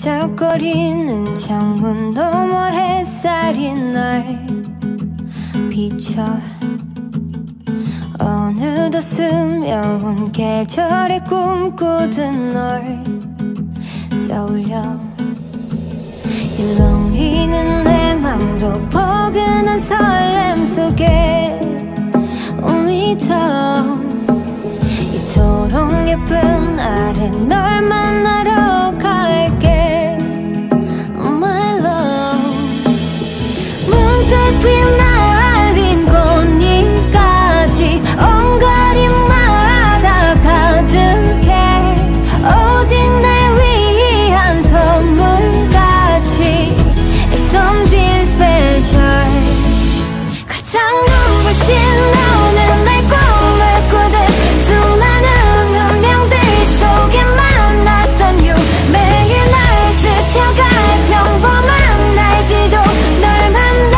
반짝거리는 창문 너머 햇살이 날 비춰 어느덧 스며온 계절에 꿈꾸던 널 떠올려 일렁이는 내 맘도 포근한 설렘 속에 오미터 이토록 예쁜 날에 널 만나러 갈게 Oh my love 문득 휘날린 꽃잎까지 온 거리마다 가득해 오직 날 위한 선물같이 It's something special 가장 눈부신 너는 날 꿈을 꾸듯 수많은 운명들 속에 만났던 you 매일 날 스쳐갈 평범한 날들도 널 만나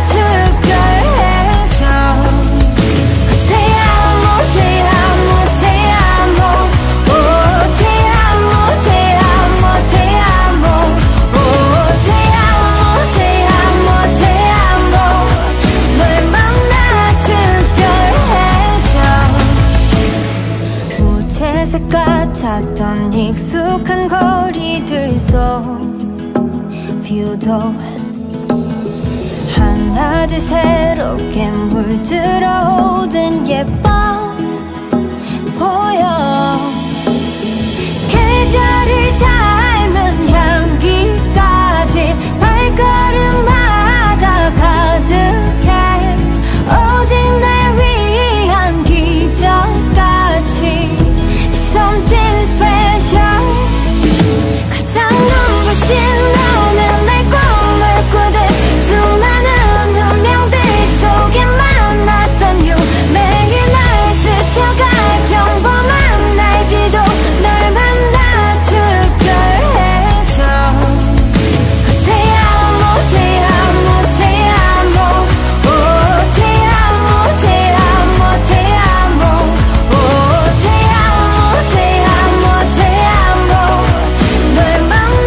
특별해져 Te amo, te amo, te amo Oh, te amo, te amo, te amo Oh, te amo, te amo, te amo 널 만나 특별해져 무채색 같았던 익숙한 거리들 속 뷰도 하나둘 새롭게 물들어오든 예뻐 보여 계절을 닮은 향기까지 발걸음마다 가득해 오직 날 위한 기적같이 It's something special 가장 눈부신 너는 날 꿈을 꾸듯 수많은 운명들 속에 만났던 you 매일 날 스쳐갈 평범한 날들도 널 만나 특별해져 Te amo, te amo, te amo Oh, te amo, te amo, te amo Oh, te amo, te amo, te amo 널 만나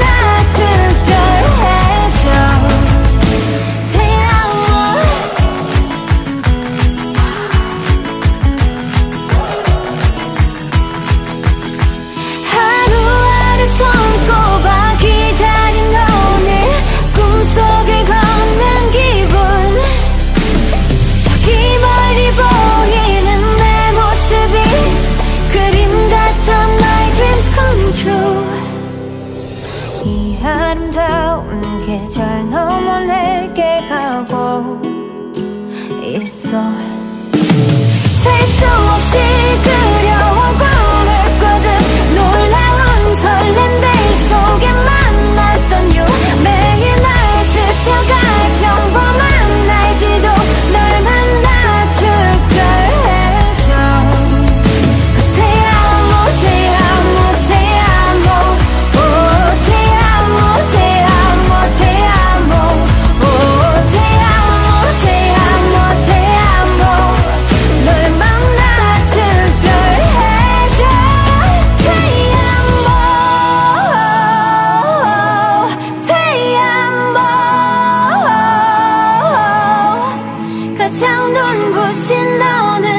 특별해져 Te amo 하루하루 손꼽아 기다린 오늘 꿈속을 걷는 기분 저기 멀리 보이는 내 모습이 그림 같던 my dreams come true 이 아름다운 계절 넘어 내게 가고 있어 셀 수 없이 그려온 꿈을 꾸듯 놀라운 설렘들 속에 만났던 you 매일 날 스쳐갈 평범한 날들도 널 만나 특별해져 Te amo, te amo, te amo Oh, te amo, te amo, te amo Oh, te amo, te amo, te amo 널 만나 특별해져 Te amo, te amo 가장 눈부신 너는